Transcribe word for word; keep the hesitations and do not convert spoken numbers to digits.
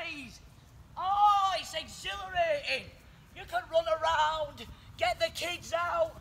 holidays. Oh, it's exhilarating. You can run around, get the kids out,